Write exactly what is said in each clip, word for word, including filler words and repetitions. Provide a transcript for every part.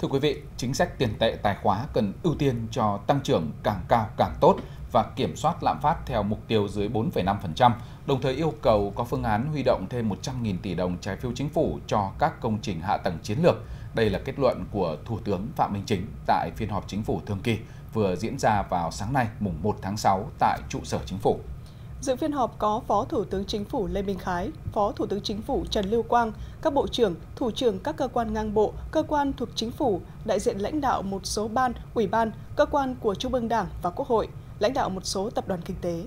Thưa quý vị, chính sách tiền tệ tài khóa cần ưu tiên cho tăng trưởng càng cao càng tốt và kiểm soát lạm phát theo mục tiêu dưới bốn phẩy năm phần trăm, đồng thời yêu cầu có phương án huy động thêm một trăm nghìn tỷ đồng trái phiếu chính phủ cho các công trình hạ tầng chiến lược. Đây là kết luận của Thủ tướng Phạm Minh Chính tại phiên họp chính phủ thường kỳ vừa diễn ra vào sáng nay mùng một tháng sáu tại trụ sở chính phủ. Dự phiên họp có Phó Thủ tướng Chính phủ Lê Minh Khái, Phó Thủ tướng Chính phủ Trần Lưu Quang, các bộ trưởng, thủ trưởng các cơ quan ngang bộ, cơ quan thuộc Chính phủ, đại diện lãnh đạo một số ban, ủy ban, cơ quan của Trung ương Đảng và Quốc hội, lãnh đạo một số tập đoàn kinh tế.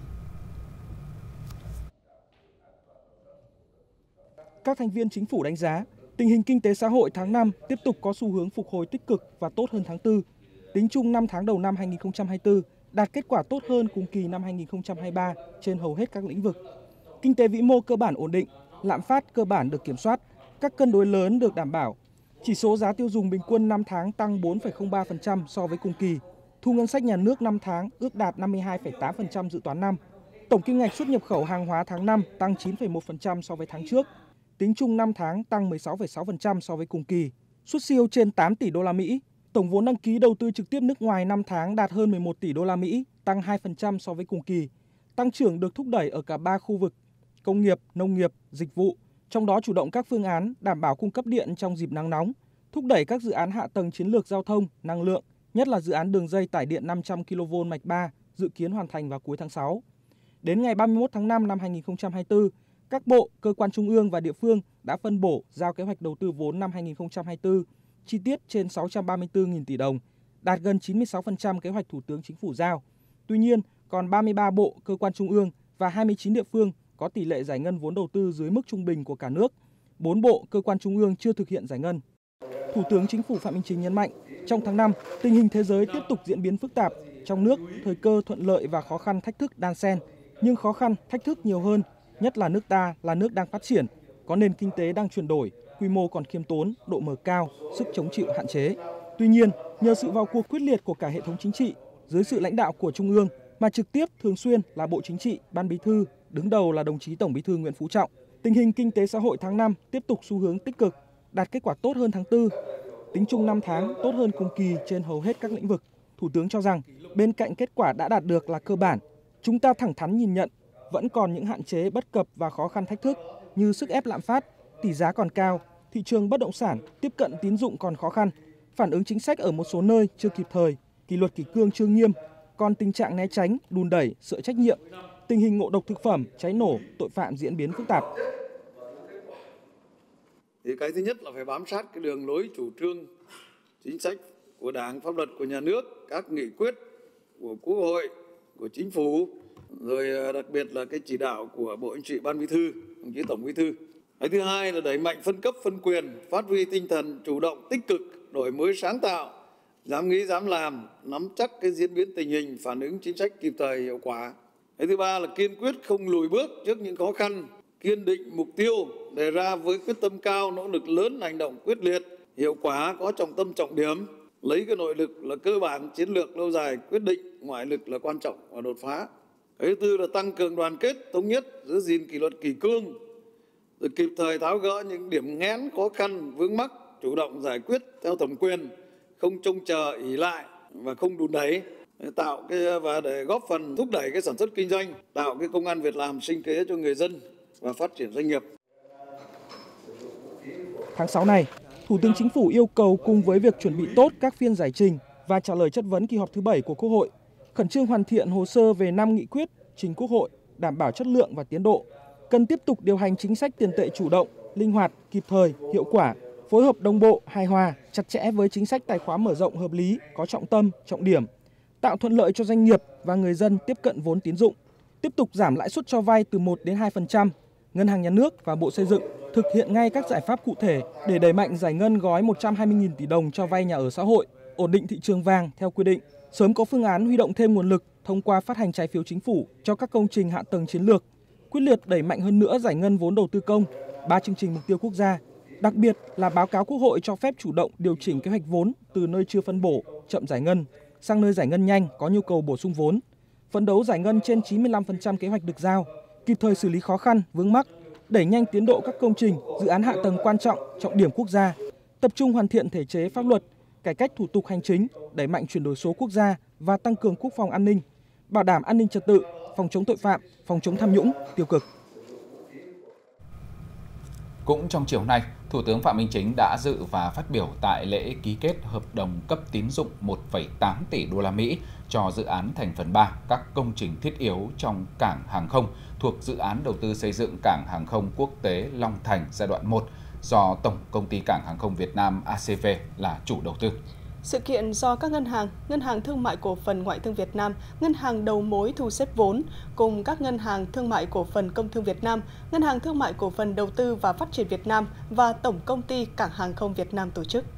Các thành viên Chính phủ đánh giá, tình hình kinh tế xã hội tháng năm tiếp tục có xu hướng phục hồi tích cực và tốt hơn tháng tư. Tính chung năm tháng đầu năm hai nghìn không trăm hai mươi tư, đạt kết quả tốt hơn cùng kỳ năm hai nghìn không trăm hai mươi ba trên hầu hết các lĩnh vực. Kinh tế vĩ mô cơ bản ổn định, lạm phát cơ bản được kiểm soát, các cân đối lớn được đảm bảo. Chỉ số giá tiêu dùng bình quân năm tháng tăng bốn phẩy không ba phần trăm so với cùng kỳ. Thu ngân sách nhà nước năm tháng ước đạt năm mươi hai phẩy tám phần trăm dự toán năm. Tổng kim ngạch xuất nhập khẩu hàng hóa tháng năm tăng chín phẩy một phần trăm so với tháng trước. Tính chung năm tháng tăng mười sáu phẩy sáu phần trăm so với cùng kỳ. Xuất siêu trên tám tỷ đô la Mỹ. Tổng vốn đăng ký đầu tư trực tiếp nước ngoài năm tháng đạt hơn mười một tỷ đô la Mỹ, tăng hai phần trăm so với cùng kỳ. Tăng trưởng được thúc đẩy ở cả ba khu vực: công nghiệp, nông nghiệp, dịch vụ, trong đó chủ động các phương án đảm bảo cung cấp điện trong dịp nắng nóng, thúc đẩy các dự án hạ tầng chiến lược giao thông, năng lượng, nhất là dự án đường dây tải điện năm trăm ki lô vôn mạch ba dự kiến hoàn thành vào cuối tháng sáu. Đến ngày ba mươi mốt tháng năm năm hai nghìn không trăm hai mươi tư, các bộ, cơ quan trung ương và địa phương đã phân bổ giao kế hoạch đầu tư vốn năm hai nghìn không trăm hai mươi tư chi tiết trên sáu trăm ba mươi tư nghìn tỷ đồng, đạt gần chín mươi sáu phần trăm kế hoạch Thủ tướng Chính phủ giao. Tuy nhiên, còn ba mươi ba bộ, cơ quan trung ương và hai mươi chín địa phương có tỷ lệ giải ngân vốn đầu tư dưới mức trung bình của cả nước. bốn bộ, cơ quan trung ương chưa thực hiện giải ngân. Thủ tướng Chính phủ Phạm Minh Chính nhấn mạnh, trong tháng năm, tình hình thế giới tiếp tục diễn biến phức tạp. Trong nước, thời cơ thuận lợi và khó khăn thách thức đan xen, nhưng khó khăn, thách thức nhiều hơn, nhất là nước ta là nước đang phát triển, có nền kinh tế đang chuyển đổi, quy mô còn khiêm tốn, độ mở cao, sức chống chịu hạn chế. Tuy nhiên, nhờ sự vào cuộc quyết liệt của cả hệ thống chính trị, dưới sự lãnh đạo của Trung ương, mà trực tiếp thường xuyên là Bộ Chính trị, Ban Bí thư, đứng đầu là đồng chí Tổng Bí thư Nguyễn Phú Trọng, tình hình kinh tế xã hội tháng năm tiếp tục xu hướng tích cực, đạt kết quả tốt hơn tháng tư. Tính chung năm tháng tốt hơn cùng kỳ trên hầu hết các lĩnh vực. Thủ tướng cho rằng, bên cạnh kết quả đã đạt được là cơ bản, chúng ta thẳng thắn nhìn nhận vẫn còn những hạn chế bất cập và khó khăn thách thức như sức ép lạm phát, tỷ giá còn cao, thị trường bất động sản, tiếp cận tín dụng còn khó khăn, phản ứng chính sách ở một số nơi chưa kịp thời, kỷ luật kỷ cương chưa nghiêm, còn tình trạng né tránh, đùn đẩy, sợ trách nhiệm, tình hình ngộ độc thực phẩm, cháy nổ, tội phạm diễn biến phức tạp. Thì cái thứ nhất là phải bám sát cái đường lối chủ trương, chính sách của Đảng, pháp luật của nhà nước, các nghị quyết của Quốc hội, của Chính phủ, rồi đặc biệt là cái chỉ đạo của Bộ Chính trị, Ban Bí thư, đồng chí Tổng Bí thư. Cái thứ hai là đẩy mạnh phân cấp phân quyền, phát huy tinh thần chủ động tích cực, đổi mới sáng tạo, dám nghĩ dám làm, nắm chắc cái diễn biến tình hình, phản ứng chính sách kịp thời hiệu quả. Cái thứ ba là kiên quyết không lùi bước trước những khó khăn, kiên định mục tiêu đề ra với quyết tâm cao, nỗ lực lớn, hành động quyết liệt, hiệu quả, có trọng tâm trọng điểm, lấy cái nội lực là cơ bản, chiến lược lâu dài quyết định, ngoại lực là quan trọng và đột phá. Cái thứ tư là tăng cường đoàn kết, thống nhất, giữ gìn kỷ luật kỷ cương, rồi kịp thời tháo gỡ những điểm nghẽn, khó khăn, vướng mắc, chủ động giải quyết theo thẩm quyền, không trông chờ, ỷ lại và không đùn đẩy, tạo cái và để góp phần thúc đẩy cái sản xuất kinh doanh, tạo cái công ăn việc làm, sinh kế cho người dân và phát triển doanh nghiệp. Tháng sáu này, Thủ tướng Chính phủ yêu cầu cùng với việc chuẩn bị tốt các phiên giải trình và trả lời chất vấn kỳ họp thứ bảy của Quốc hội, khẩn trương hoàn thiện hồ sơ về năm nghị quyết trình Quốc hội, đảm bảo chất lượng và tiến độ. Cần tiếp tục điều hành chính sách tiền tệ chủ động, linh hoạt, kịp thời, hiệu quả, phối hợp đồng bộ, hài hòa, chặt chẽ với chính sách tài khóa mở rộng hợp lý, có trọng tâm, trọng điểm, tạo thuận lợi cho doanh nghiệp và người dân tiếp cận vốn tín dụng, tiếp tục giảm lãi suất cho vay từ một đến hai phần trăm. Ngân hàng Nhà nước và Bộ Xây dựng thực hiện ngay các giải pháp cụ thể để đẩy mạnh giải ngân gói một trăm hai mươi nghìn tỷ đồng cho vay nhà ở xã hội, ổn định thị trường vàng theo quy định, sớm có phương án huy động thêm nguồn lực thông qua phát hành trái phiếu chính phủ cho các công trình hạ tầng chiến lược, quyết liệt đẩy mạnh hơn nữa giải ngân vốn đầu tư công, ba chương trình mục tiêu quốc gia, đặc biệt là báo cáo Quốc hội cho phép chủ động điều chỉnh kế hoạch vốn từ nơi chưa phân bổ, chậm giải ngân sang nơi giải ngân nhanh có nhu cầu bổ sung vốn, phấn đấu giải ngân trên chín mươi lăm phần trăm kế hoạch được giao, kịp thời xử lý khó khăn, vướng mắc, đẩy nhanh tiến độ các công trình, dự án hạ tầng quan trọng, trọng điểm quốc gia, tập trung hoàn thiện thể chế pháp luật, cải cách thủ tục hành chính, đẩy mạnh chuyển đổi số quốc gia và tăng cường quốc phòng an ninh, bảo đảm an ninh trật tự, phòng chống tội phạm, phòng chống tham nhũng, tiêu cực. Cũng trong chiều nay, Thủ tướng Phạm Minh Chính đã dự và phát biểu tại lễ ký kết hợp đồng cấp tín dụng một phẩy tám tỷ đô la Mỹ cho dự án thành phần ba các công trình thiết yếu trong cảng hàng không thuộc dự án đầu tư xây dựng cảng hàng không quốc tế Long Thành giai đoạn một do Tổng Công ty Cảng hàng không Việt Nam A C V là chủ đầu tư. Sự kiện do các ngân hàng, Ngân hàng Thương mại Cổ phần Ngoại thương Việt Nam, Ngân hàng Đầu mối thu xếp vốn, cùng các ngân hàng Thương mại Cổ phần Công thương Việt Nam, Ngân hàng Thương mại Cổ phần Đầu tư và Phát triển Việt Nam và Tổng Công ty Cảng hàng không Việt Nam tổ chức.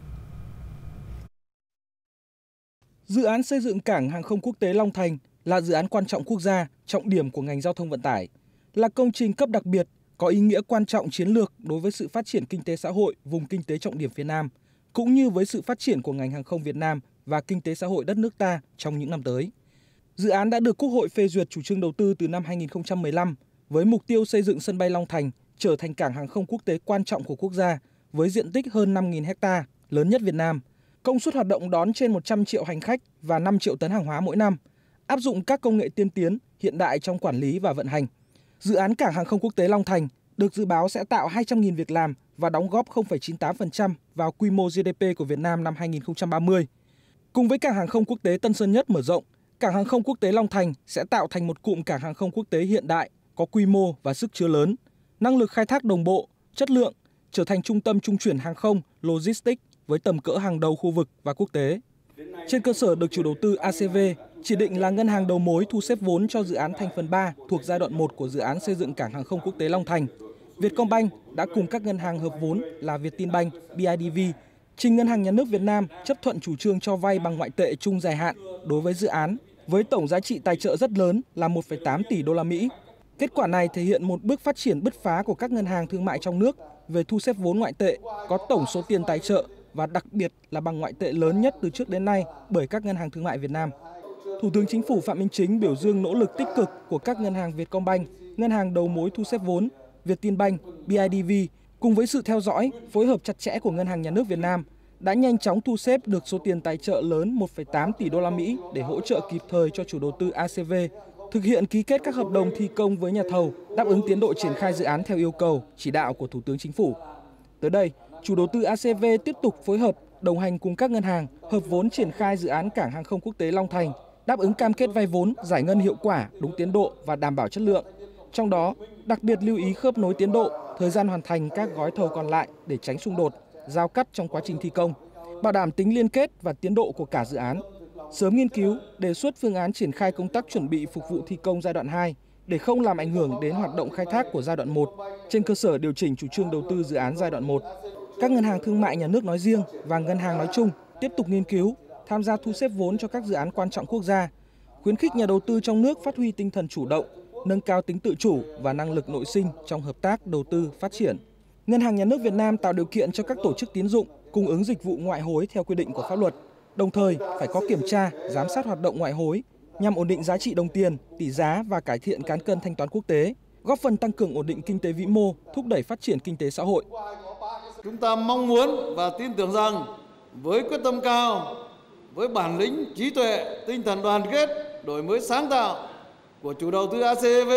Dự án xây dựng cảng hàng không quốc tế Long Thành là dự án quan trọng quốc gia, trọng điểm của ngành giao thông vận tải, là công trình cấp đặc biệt có ý nghĩa quan trọng chiến lược đối với sự phát triển kinh tế xã hội vùng kinh tế trọng điểm phía Nam, cũng như với sự phát triển của ngành hàng không Việt Nam và kinh tế xã hội đất nước ta trong những năm tới. Dự án đã được Quốc hội phê duyệt chủ trương đầu tư từ năm hai nghìn không trăm mười lăm với mục tiêu xây dựng sân bay Long Thành trở thành cảng hàng không quốc tế quan trọng của quốc gia với diện tích hơn năm nghìn héc ta, lớn nhất Việt Nam, công suất hoạt động đón trên một trăm triệu hành khách và năm triệu tấn hàng hóa mỗi năm, áp dụng các công nghệ tiên tiến hiện đại trong quản lý và vận hành. Dự án cảng hàng không quốc tế Long Thành được dự báo sẽ tạo hai trăm nghìn việc làm và đóng góp không phẩy chín mươi tám phần trăm vào quy mô G D P của Việt Nam năm hai nghìn không trăm ba mươi. Cùng với cảng hàng không quốc tế Tân Sơn Nhất mở rộng, cảng hàng không quốc tế Long Thành sẽ tạo thành một cụm cảng hàng không quốc tế hiện đại, có quy mô và sức chứa lớn, năng lực khai thác đồng bộ, chất lượng, trở thành trung tâm trung chuyển hàng không, logistics với tầm cỡ hàng đầu khu vực và quốc tế. Trên cơ sở được chủ đầu tư A C V chỉ định là ngân hàng đầu mối thu xếp vốn cho dự án thành phần ba thuộc giai đoạn một của dự án xây dựng cảng hàng không quốc tế Long Thành, Vietcombank đã cùng các ngân hàng hợp vốn là Vietinbank, B I D V trình Ngân hàng Nhà nước Việt Nam chấp thuận chủ trương cho vay bằng ngoại tệ chung dài hạn đối với dự án với tổng giá trị tài trợ rất lớn là một phẩy tám tỷ đô la Mỹ. Kết quả này thể hiện một bước phát triển bứt phá của các ngân hàng thương mại trong nước về thu xếp vốn ngoại tệ có tổng số tiền tài trợ và đặc biệt là bằng ngoại tệ lớn nhất từ trước đến nay bởi các ngân hàng thương mại Việt Nam. Thủ tướng Chính phủ Phạm Minh Chính biểu dương nỗ lực tích cực của các ngân hàng Vietcombank, ngân hàng đầu mối thu xếp vốn, Vietinbank, B I D V cùng với sự theo dõi, phối hợp chặt chẽ của Ngân hàng Nhà nước Việt Nam đã nhanh chóng thu xếp được số tiền tài trợ lớn một phẩy tám tỷ đô la Mỹ để hỗ trợ kịp thời cho chủ đầu tư A C V thực hiện ký kết các hợp đồng thi công với nhà thầu, đáp ứng tiến độ triển khai dự án theo yêu cầu, chỉ đạo của Thủ tướng Chính phủ. Tới đây, chủ đầu tư A C V tiếp tục phối hợp, đồng hành cùng các ngân hàng, hợp vốn triển khai dự án cảng hàng không quốc tế Long Thành, đáp ứng cam kết vay vốn, giải ngân hiệu quả, đúng tiến độ và đảm bảo chất lượng. Trong đó, đặc biệt lưu ý khớp nối tiến độ, thời gian hoàn thành các gói thầu còn lại để tránh xung đột, giao cắt trong quá trình thi công, bảo đảm tính liên kết và tiến độ của cả dự án. Sớm nghiên cứu, đề xuất phương án triển khai công tác chuẩn bị phục vụ thi công giai đoạn hai để không làm ảnh hưởng đến hoạt động khai thác của giai đoạn một, trên cơ sở điều chỉnh chủ trương đầu tư dự án giai đoạn một. Các ngân hàng thương mại nhà nước nói riêng và ngân hàng nói chung tiếp tục nghiên cứu, tham gia thu xếp vốn cho các dự án quan trọng quốc gia, khuyến khích nhà đầu tư trong nước phát huy tinh thần chủ động, nâng cao tính tự chủ và năng lực nội sinh trong hợp tác, đầu tư, phát triển. Ngân hàng Nhà nước Việt Nam tạo điều kiện cho các tổ chức tín dụng cung ứng dịch vụ ngoại hối theo quy định của pháp luật, đồng thời phải có kiểm tra, giám sát hoạt động ngoại hối nhằm ổn định giá trị đồng tiền, tỷ giá và cải thiện cán cân thanh toán quốc tế, góp phần tăng cường ổn định kinh tế vĩ mô, thúc đẩy phát triển kinh tế xã hội. Chúng ta mong muốn và tin tưởng rằng với quyết tâm cao, với bản lĩnh, trí tuệ, tinh thần đoàn kết, đổi mới sáng tạo của chủ đầu tư A C V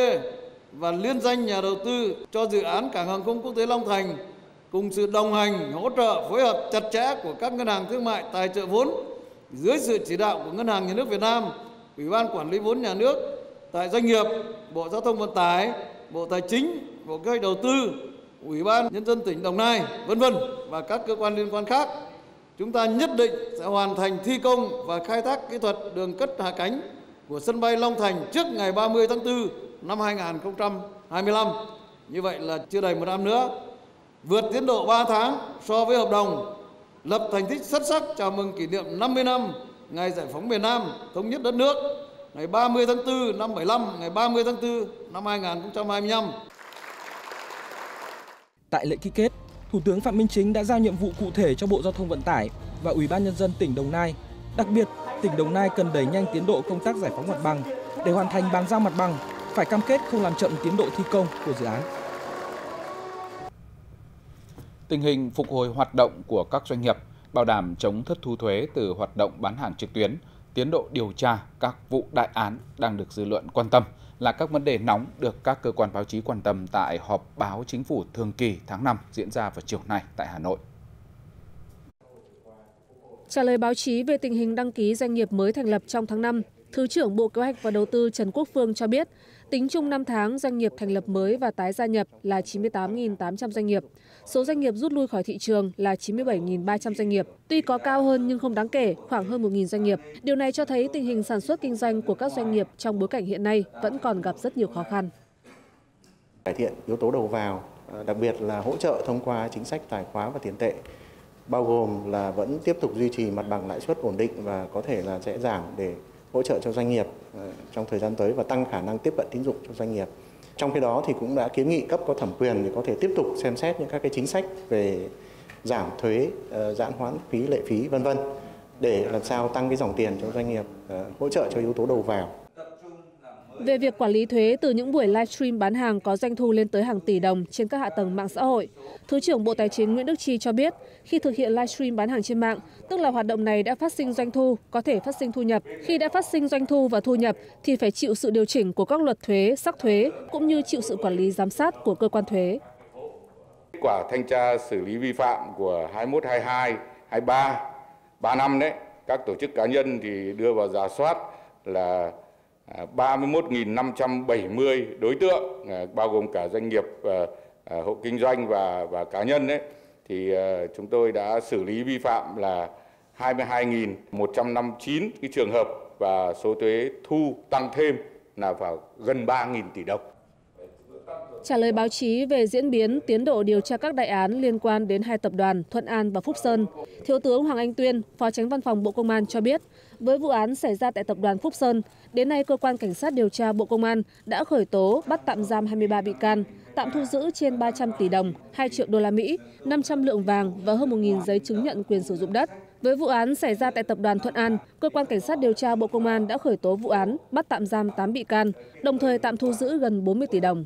và liên danh nhà đầu tư cho dự án cảng hàng không quốc tế Long Thành, cùng sự đồng hành, hỗ trợ, phối hợp chặt chẽ của các ngân hàng thương mại tài trợ vốn dưới sự chỉ đạo của Ngân hàng Nhà nước Việt Nam, Ủy ban Quản lý vốn nhà nước tại doanh nghiệp, Bộ Giao thông Vận tải, Bộ Tài chính, Bộ Kế hoạch Đầu tư, Ủy ban Nhân dân tỉnh Đồng Nai, vân vân và các cơ quan liên quan khác, chúng ta nhất định sẽ hoàn thành thi công và khai thác kỹ thuật đường cất hạ cánh của sân bay Long Thành trước ngày ba mươi tháng tư năm hai nghìn không trăm hai mươi lăm. Như vậy là chưa đầy một năm nữa, vượt tiến độ ba tháng so với hợp đồng, lập thành tích xuất sắc chào mừng kỷ niệm năm mươi năm ngày giải phóng miền Nam, thống nhất đất nước, ngày ba mươi tháng tư năm bảy mươi lăm, ngày ba mươi tháng tư năm hai nghìn không trăm hai mươi lăm. Tại lễ ký kết, Thủ tướng Phạm Minh Chính đã giao nhiệm vụ cụ thể cho Bộ Giao thông Vận tải và Ủy ban Nhân dân tỉnh Đồng Nai. Đặc biệt, tỉnh Đồng Nai cần đẩy nhanh tiến độ công tác giải phóng mặt bằng. Để hoàn thành bàn giao mặt bằng, phải cam kết không làm chậm tiến độ thi công của dự án. Tình hình phục hồi hoạt động của các doanh nghiệp, bảo đảm chống thất thu thuế từ hoạt động bán hàng trực tuyến, tiến độ điều tra các vụ đại án đang được dư luận quan tâm là các vấn đề nóng được các cơ quan báo chí quan tâm tại họp báo Chính phủ thường kỳ tháng năm diễn ra vào chiều nay tại Hà Nội. Trả lời báo chí về tình hình đăng ký doanh nghiệp mới thành lập trong tháng năm, Thứ trưởng Bộ Kế hoạch và Đầu tư Trần Quốc Phương cho biết, tính chung năm tháng doanh nghiệp thành lập mới và tái gia nhập là chín mươi tám nghìn tám trăm doanh nghiệp. Số doanh nghiệp rút lui khỏi thị trường là chín mươi bảy nghìn ba trăm doanh nghiệp. Tuy có cao hơn nhưng không đáng kể, khoảng hơn một nghìn doanh nghiệp. Điều này cho thấy tình hình sản xuất kinh doanh của các doanh nghiệp trong bối cảnh hiện nay vẫn còn gặp rất nhiều khó khăn. Cải thiện yếu tố đầu vào, đặc biệt là hỗ trợ thông qua chính sách tài khóa và tiền tệ, bao gồm là vẫn tiếp tục duy trì mặt bằng lãi suất ổn định và có thể là sẽ giảm để hỗ trợ cho doanh nghiệp trong thời gian tới và tăng khả năng tiếp cận tín dụng cho doanh nghiệp. Trong khi đó thì cũng đã kiến nghị cấp có thẩm quyền để có thể tiếp tục xem xét những các cái chính sách về giảm thuế, giãn hoãn phí, lệ phí vân vân để làm sao tăng cái dòng tiền cho doanh nghiệp, hỗ trợ cho yếu tố đầu vào. Về việc quản lý thuế từ những buổi livestream bán hàng có doanh thu lên tới hàng tỷ đồng trên các hạ tầng mạng xã hội, Thứ trưởng Bộ Tài chính Nguyễn Đức Chi cho biết, khi thực hiện livestream bán hàng trên mạng, tức là hoạt động này đã phát sinh doanh thu, có thể phát sinh thu nhập. Khi đã phát sinh doanh thu và thu nhập thì phải chịu sự điều chỉnh của các luật thuế, sắc thuế, cũng như chịu sự quản lý giám sát của cơ quan thuế. Kết quả thanh tra xử lý vi phạm của hai mươi mốt, hai mươi hai, hai mươi ba, ba năm đấy, các tổ chức cá nhân thì đưa vào rà soát là ba mươi mốt nghìn năm trăm bảy mươi đối tượng, bao gồm cả doanh nghiệp, hộ kinh doanh và và cá nhân đấy, thì chúng tôi đã xử lý vi phạm là hai mươi hai nghìn một trăm năm mươi chín cái trường hợp và số thuế thu tăng thêm là vào gần ba nghìn tỷ đồng. Trả lời báo chí về diễn biến tiến độ điều tra các đại án liên quan đến hai tập đoàn Thuận An và Phúc Sơn, Thiếu tướng Hoàng Anh Tuyên, Phó Chánh Văn phòng Bộ Công an cho biết, với vụ án xảy ra tại tập đoàn Phúc Sơn, đến nay Cơ quan Cảnh sát điều tra Bộ Công an đã khởi tố, bắt tạm giam hai mươi ba bị can, tạm thu giữ trên ba trăm tỷ đồng, hai triệu đô la Mỹ, năm trăm lượng vàng và hơn một nghìn giấy chứng nhận quyền sử dụng đất. Với vụ án xảy ra tại tập đoàn Thuận An, Cơ quan Cảnh sát điều tra Bộ Công an đã khởi tố vụ án, bắt tạm giam tám bị can, đồng thời tạm thu giữ gần bốn mươi tỷ đồng.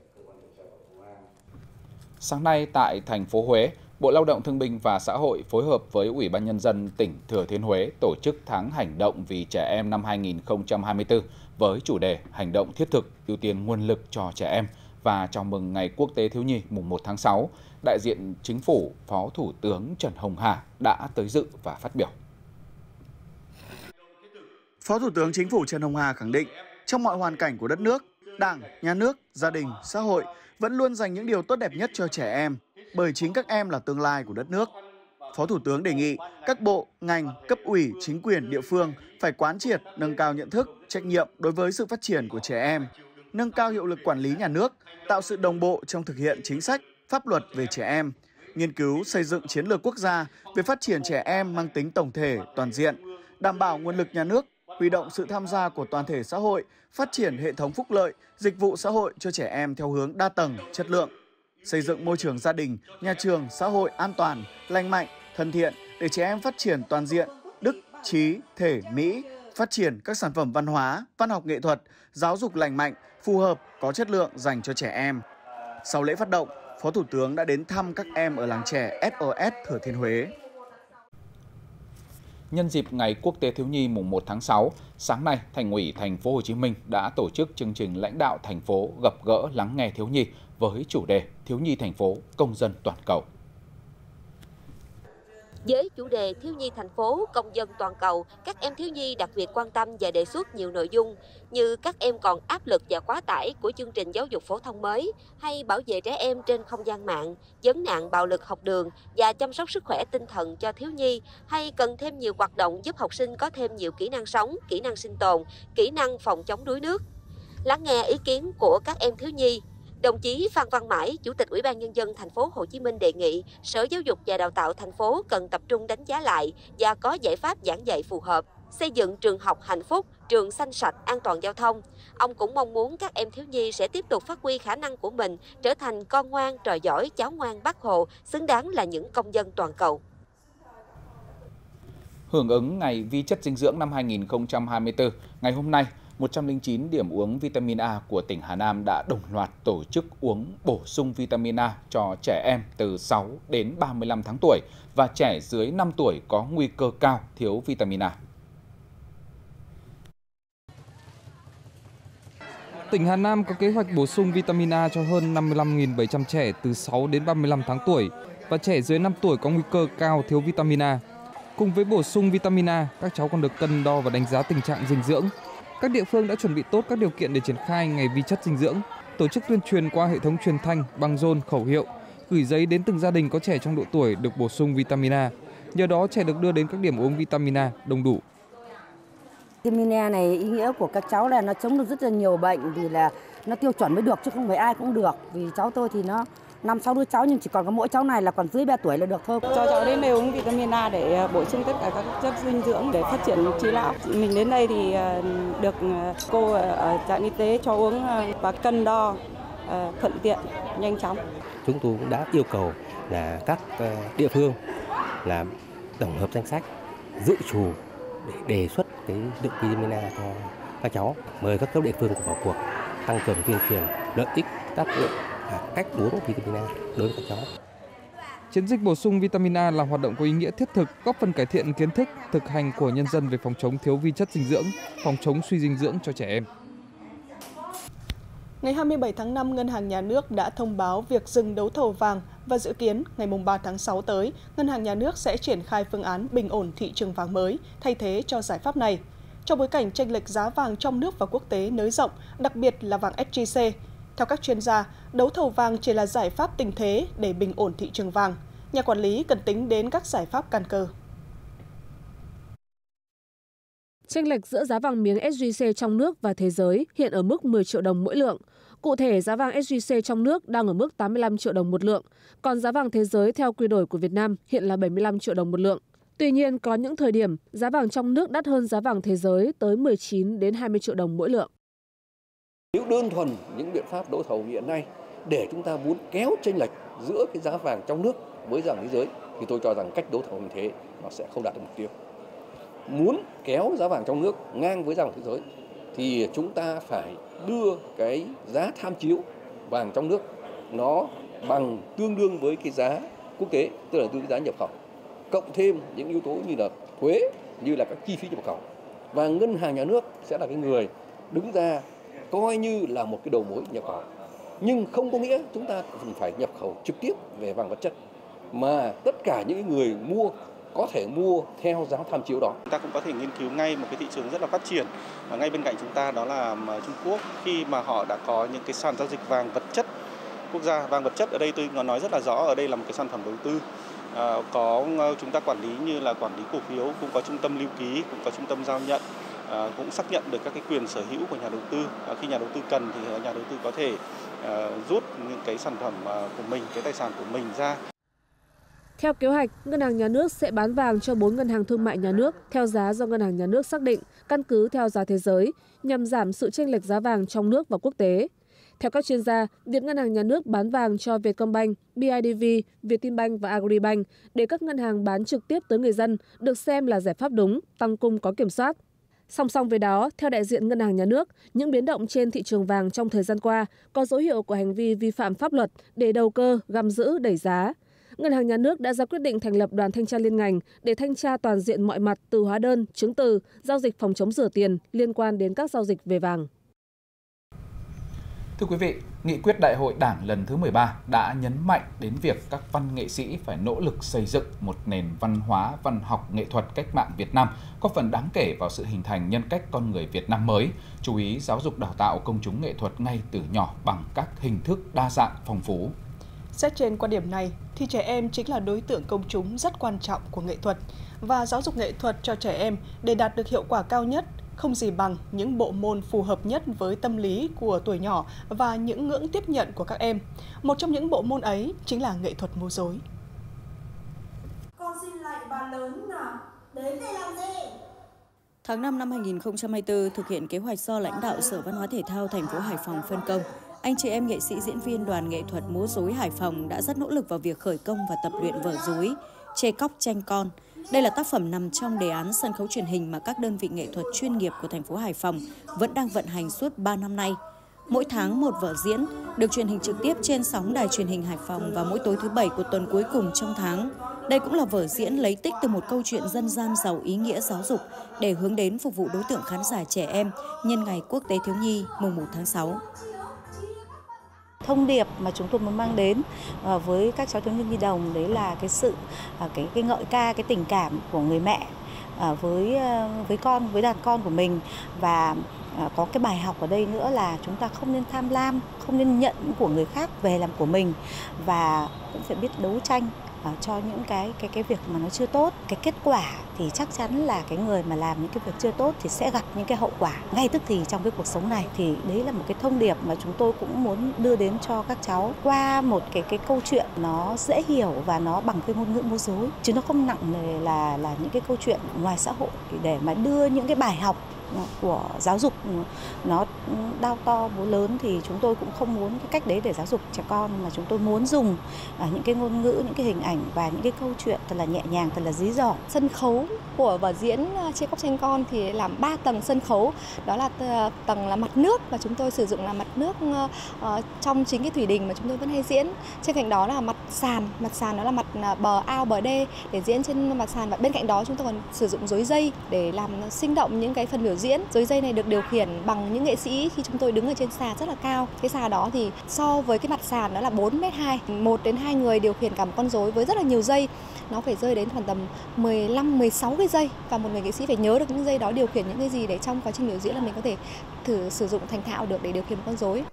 Sáng nay tại thành phố Huế, Bộ Lao động Thương binh và Xã hội phối hợp với Ủy ban Nhân dân tỉnh Thừa Thiên Huế tổ chức tháng hành động vì trẻ em năm hai nghìn không trăm hai mươi tư với chủ đề hành động thiết thực, ưu tiên nguồn lực cho trẻ em và chào mừng Ngày Quốc tế Thiếu nhi mùng một tháng sáu. Đại diện Chính phủ, Phó Thủ tướng Trần Hồng Hà đã tới dự và phát biểu. Phó Thủ tướng Chính phủ Trần Hồng Hà khẳng định, trong mọi hoàn cảnh của đất nước, Đảng, Nhà nước, gia đình, xã hội vẫn luôn dành những điều tốt đẹp nhất cho trẻ em, bởi chính các em là tương lai của đất nước. Phó Thủ tướng đề nghị các bộ, ngành, cấp ủy, chính quyền, địa phương phải quán triệt, nâng cao nhận thức, trách nhiệm đối với sự phát triển của trẻ em, nâng cao hiệu lực quản lý nhà nước, tạo sự đồng bộ trong thực hiện chính sách, pháp luật về trẻ em, nghiên cứu xây dựng chiến lược quốc gia về phát triển trẻ em mang tính tổng thể, toàn diện, đảm bảo nguồn lực nhà nước, huy động sự tham gia của toàn thể xã hội, phát triển hệ thống phúc lợi, dịch vụ xã hội cho trẻ em theo hướng đa tầng, chất lượng, xây dựng môi trường gia đình, nhà trường, xã hội an toàn, lành mạnh, thân thiện để trẻ em phát triển toàn diện, đức, trí, thể, mỹ, phát triển các sản phẩm văn hóa, văn học nghệ thuật, giáo dục lành mạnh, phù hợp, có chất lượng dành cho trẻ em. Sau lễ phát động, Phó Thủ tướng đã đến thăm các em ở làng trẻ ét o ét Thừa Thiên Huế. Nhân dịp Ngày Quốc tế Thiếu nhi mùng một tháng sáu, sáng nay, Thành ủy Thành phố Hồ Chí Minh đã tổ chức chương trình lãnh đạo thành phố gặp gỡ lắng nghe thiếu nhi với chủ đề Thiếu nhi thành phố, công dân toàn cầu. Với chủ đề Thiếu nhi thành phố, công dân toàn cầu, các em thiếu nhi đặc biệt quan tâm và đề xuất nhiều nội dung như các em còn áp lực và quá tải của chương trình giáo dục phổ thông mới, hay bảo vệ trẻ em trên không gian mạng, vấn nạn bạo lực học đường và chăm sóc sức khỏe tinh thần cho thiếu nhi, hay cần thêm nhiều hoạt động giúp học sinh có thêm nhiều kỹ năng sống, kỹ năng sinh tồn, kỹ năng phòng chống đuối nước. Lắng nghe ý kiến của các em thiếu nhi, đồng chí Phan Văn Mãi, Chủ tịch Ủy ban Nhân dân Thành phố Hồ Chí Minh đề nghị Sở Giáo dục và Đào tạo thành phố cần tập trung đánh giá lại và có giải pháp giảng dạy phù hợp, xây dựng trường học hạnh phúc, trường xanh sạch, an toàn giao thông. Ông cũng mong muốn các em thiếu nhi sẽ tiếp tục phát huy khả năng của mình, trở thành con ngoan, trò giỏi, cháu ngoan Bác Hồ, xứng đáng là những công dân toàn cầu. Hưởng ứng Ngày Vi chất dinh dưỡng năm hai nghìn không trăm hai mươi tư, ngày hôm nay, một trăm lẻ chín điểm uống vitamin A của tỉnh Hà Nam đã đồng loạt tổ chức uống bổ sung vitamin A cho trẻ em từ sáu đến ba mươi lăm tháng tuổi và trẻ dưới năm tuổi có nguy cơ cao thiếu vitamin A. Tỉnh Hà Nam có kế hoạch bổ sung vitamin A cho hơn năm mươi lăm nghìn bảy trăm trẻ từ sáu đến ba mươi lăm tháng tuổi và trẻ dưới năm tuổi có nguy cơ cao thiếu vitamin A. Cùng với bổ sung vitamin A, các cháu còn được cân đo và đánh giá tình trạng dinh dưỡng. Các địa phương đã chuẩn bị tốt các điều kiện để triển khai ngày vi chất dinh dưỡng, tổ chức tuyên truyền qua hệ thống truyền thanh, băng rôn, khẩu hiệu, gửi giấy đến từng gia đình có trẻ trong độ tuổi được bổ sung vitamin A. Nhờ đó trẻ được đưa đến các điểm uống vitamin A đông đủ. Vitamin A này ý nghĩa của các cháu là nó chống được rất là nhiều bệnh, vì là nó tiêu chuẩn mới được chứ không phải ai cũng được. Vì cháu tôi thì nó năm sáu đứa cháu nhưng chỉ còn có mỗi cháu này là còn dưới ba tuổi là được thôi. Cho cháu đến đây uống vitamin A để bổ sung tất cả các chất dinh dưỡng để phát triển trí não. Mình đến đây thì được cô ở trạm y tế cho uống và cân đo thuận tiện, nhanh chóng. Chúng tôi cũng đã yêu cầu là các địa phương làm tổng hợp danh sách dự trù để đề xuất cái lượng vitamin A cho các cháu, mời các cấp địa phương vào cuộc tăng cường tuyên truyền lợi ích, tác dụng và cách uống vitamin A đối với các cháu. Chiến dịch bổ sung vitamin A là hoạt động có ý nghĩa thiết thực, góp phần cải thiện kiến thức, thực hành của nhân dân về phòng chống thiếu vi chất dinh dưỡng, phòng chống suy dinh dưỡng cho trẻ em. Ngày hai mươi bảy tháng năm, Ngân hàng Nhà nước đã thông báo việc dừng đấu thầu vàng và dự kiến ngày ba tháng sáu tới, Ngân hàng Nhà nước sẽ triển khai phương án bình ổn thị trường vàng mới, thay thế cho giải pháp này. Trong bối cảnh chênh lệch giá vàng trong nước và quốc tế nới rộng, đặc biệt là vàng ét gi xê, theo các chuyên gia, đấu thầu vàng chỉ là giải pháp tình thế để bình ổn thị trường vàng. Nhà quản lý cần tính đến các giải pháp căn cơ. Chênh lệch giữa giá vàng miếng ét gi xê trong nước và thế giới hiện ở mức mười triệu đồng mỗi lượng. Cụ thể, giá vàng ét gi xê trong nước đang ở mức tám mươi lăm triệu đồng một lượng, còn giá vàng thế giới theo quy đổi của Việt Nam hiện là bảy mươi lăm triệu đồng một lượng. Tuy nhiên, có những thời điểm giá vàng trong nước đắt hơn giá vàng thế giới tới mười chín đến hai mươi triệu đồng mỗi lượng. Nếu đơn thuần những biện pháp đấu thầu hiện nay để chúng ta muốn kéo chênh lệch giữa cái giá vàng trong nước với giá vàng thế giới thì tôi cho rằng cách đấu thầu như thế nó sẽ không đạt được mục tiêu. Muốn kéo giá vàng trong nước ngang với giá vàng thế giới thì chúng ta phải đưa cái giá tham chiếu vàng trong nước nó bằng tương đương với cái giá quốc tế, tức là tương đương giá nhập khẩu, cộng thêm những yếu tố như là thuế, như là các chi phí nhập khẩu. Và Ngân hàng Nhà nước sẽ là cái người đứng ra coi như là một cái đầu mối nhập khẩu. Nhưng không có nghĩa chúng ta phải nhập khẩu trực tiếp về vàng vật chất, mà tất cả những người mua có thể mua theo giá tham chiếu đó. Chúng ta cũng có thể nghiên cứu ngay một cái thị trường rất là phát triển và ngay bên cạnh chúng ta đó là Trung Quốc, khi mà họ đã có những cái sàn giao dịch vàng vật chất quốc gia. Vàng vật chất ở đây tôi nói rất là rõ, ở đây là một cái sản phẩm đầu tư. À, có chúng ta quản lý như là quản lý cổ phiếu, cũng có trung tâm lưu ký, cũng có trung tâm giao nhận, à, cũng xác nhận được các cái quyền sở hữu của nhà đầu tư. À, khi nhà đầu tư cần thì nhà đầu tư có thể à, rút những cái sản phẩm của mình, cái tài sản của mình ra. Theo kế hoạch, Ngân hàng Nhà nước sẽ bán vàng cho bốn ngân hàng thương mại nhà nước theo giá do Ngân hàng Nhà nước xác định, căn cứ theo giá thế giới, nhằm giảm sự chênh lệch giá vàng trong nước và quốc tế. Theo các chuyên gia, việc Ngân hàng Nhà nước bán vàng cho Vietcombank, bê i đê vê, Vietinbank và Agribank để các ngân hàng bán trực tiếp tới người dân được xem là giải pháp đúng, tăng cung có kiểm soát. Song song với đó, theo đại diện Ngân hàng Nhà nước, những biến động trên thị trường vàng trong thời gian qua có dấu hiệu của hành vi vi phạm pháp luật để đầu cơ, găm giữ, đẩy giá. Ngân hàng Nhà nước đã ra quyết định thành lập đoàn thanh tra liên ngành để thanh tra toàn diện mọi mặt từ hóa đơn, chứng từ, giao dịch phòng chống rửa tiền liên quan đến các giao dịch về vàng. Thưa quý vị, Nghị quyết Đại hội Đảng lần thứ mười ba đã nhấn mạnh đến việc các văn nghệ sĩ phải nỗ lực xây dựng một nền văn hóa, văn học, nghệ thuật cách mạng Việt Nam, góp phần đáng kể vào sự hình thành nhân cách con người Việt Nam mới, chú ý giáo dục đào tạo công chúng nghệ thuật ngay từ nhỏ bằng các hình thức đa dạng, phong phú. Xét trên quan điểm này, thì trẻ em chính là đối tượng công chúng rất quan trọng của nghệ thuật, và giáo dục nghệ thuật cho trẻ em để đạt được hiệu quả cao nhất không gì bằng những bộ môn phù hợp nhất với tâm lý của tuổi nhỏ và những ngưỡng tiếp nhận của các em. Một trong những bộ môn ấy chính là nghệ thuật múa rối. Con xin lại bà lớn nào, đến để làm gì? Tháng năm năm hai nghìn không trăm hai mươi tư, thực hiện kế hoạch do lãnh đạo Sở Văn hóa Thể thao thành phố Hải Phòng phân công, anh chị em nghệ sĩ diễn viên đoàn nghệ thuật múa rối Hải Phòng đã rất nỗ lực vào việc khởi công và tập luyện vở rối Chê Cóc Tranh Con. Đây là tác phẩm nằm trong đề án sân khấu truyền hình mà các đơn vị nghệ thuật chuyên nghiệp của thành phố Hải Phòng vẫn đang vận hành suốt ba năm nay. Mỗi tháng một vở diễn được truyền hình trực tiếp trên sóng đài truyền hình Hải Phòng vào mỗi tối thứ Bảy của tuần cuối cùng trong tháng. Đây cũng là vở diễn lấy tích từ một câu chuyện dân gian giàu ý nghĩa giáo dục để hướng đến phục vụ đối tượng khán giả trẻ em nhân ngày Quốc tế Thiếu nhi mùng một tháng sáu. Thông điệp mà chúng tôi muốn mang đến với các cháu thiếu niên nhi đồng đấy là cái sự cái cái ngợi ca cái tình cảm của người mẹ với với con với đàn con của mình, và có cái bài học ở đây nữa là chúng ta không nên tham lam, không nên nhận của người khác về làm của mình, và cũng phải biết đấu tranh cho những cái cái cái việc mà nó chưa tốt. Cái kết quả thì chắc chắn là cái người mà làm những cái việc chưa tốt thì sẽ gặp những cái hậu quả ngay tức thì trong cái cuộc sống này. Thì đấy là một cái thông điệp mà chúng tôi cũng muốn đưa đến cho các cháu qua một cái cái câu chuyện nó dễ hiểu và nó bằng cái ngôn ngữ múa rối, chứ nó không nặng nề là là những cái câu chuyện ngoài xã hội, để mà đưa những cái bài học của giáo dục nó đao to búa lớn thì chúng tôi cũng không muốn cái cách đấy để giáo dục trẻ con, mà chúng tôi muốn dùng những cái ngôn ngữ, những cái hình ảnh và những cái câu chuyện thật là nhẹ nhàng, thật là dí dỏm. Sân khấu của vở diễn Chia Cốc Tranh Con thì làm ba tầng sân khấu, đó là tầng là mặt nước và chúng tôi sử dụng là mặt nước uh, trong chính cái thủy đình mà chúng tôi vẫn hay diễn. Trên cạnh đó là mặt sàn, mặt sàn đó là mặt bờ ao bờ đê để diễn trên mặt sàn, và bên cạnh đó chúng tôi còn sử dụng rối dây để làm sinh động những cái phần biểu diễn. Rối dây này được điều khiển bằng những nghệ sĩ khi chúng tôi đứng ở trên sàn rất là cao. Cái sàn đó thì so với cái mặt sàn đó là bốn mét hai, một đến hai người điều khiển cả một con rối với rất là nhiều dây. Nó phải rơi đến khoảng tầm mười lăm mười sáu cái dây, và một người nghệ sĩ phải nhớ được những dây đó điều khiển những cái gì để trong quá trình biểu diễn là mình có thể thử sử dụng thành thạo được để điều khiển một con rối.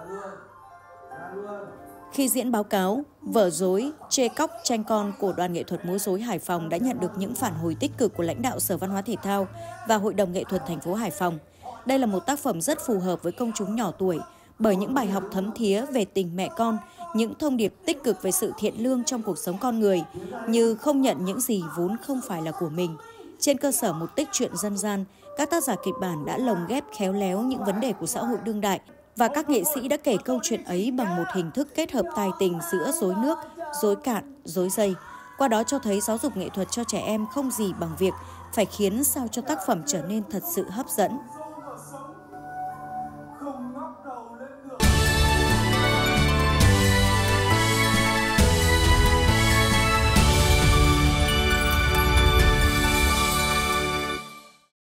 Khi diễn báo cáo, vở rối Chê Cóc Tranh Con của Đoàn nghệ thuật múa rối Hải Phòng đã nhận được những phản hồi tích cực của lãnh đạo Sở Văn hóa Thể thao và Hội đồng nghệ thuật thành phố Hải Phòng. Đây là một tác phẩm rất phù hợp với công chúng nhỏ tuổi bởi những bài học thấm thía về tình mẹ con, những thông điệp tích cực về sự thiện lương trong cuộc sống con người, như không nhận những gì vốn không phải là của mình. Trên cơ sở một tích truyện dân gian, các tác giả kịch bản đã lồng ghép khéo léo những vấn đề của xã hội đương đại, và các nghệ sĩ đã kể câu chuyện ấy bằng một hình thức kết hợp tài tình giữa rối nước, rối cạn, rối dây. Qua đó cho thấy giáo dục nghệ thuật cho trẻ em không gì bằng việc phải khiến sao cho tác phẩm trở nên thật sự hấp dẫn.